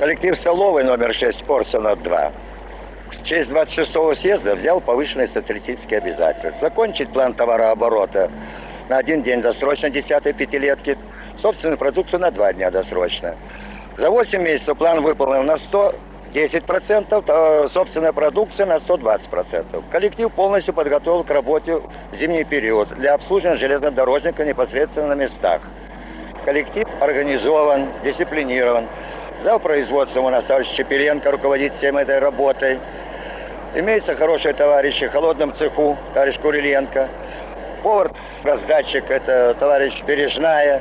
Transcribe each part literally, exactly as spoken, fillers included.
Коллектив столовой номер шесть Орсона два в честь двадцать шестого съезда взял повышенные социалистические обязательства. Закончить план товарооборота на один день досрочно десятой пятилетки, собственную продукцию на два дня досрочно. За восемь месяцев план выполнен на сто десять процентов, собственная продукция на сто двадцать процентов. Коллектив полностью подготовил к работе в зимний период для обслуживания железнодорожника непосредственно на местах. Коллектив организован, дисциплинирован. За производством у нас товарищ Чепеленко руководит всем этой работой. Имеются хорошие товарищи в холодном цеху, товарищ Куриленко. Повар-раздатчик – это товарищ Бережная.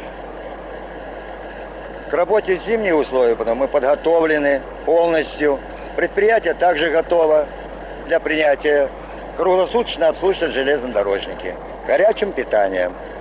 К работе в зимние условия, потому мы подготовлены полностью. Предприятие также готово для принятия. Круглосуточно обслуживают железнодорожники горячим питанием.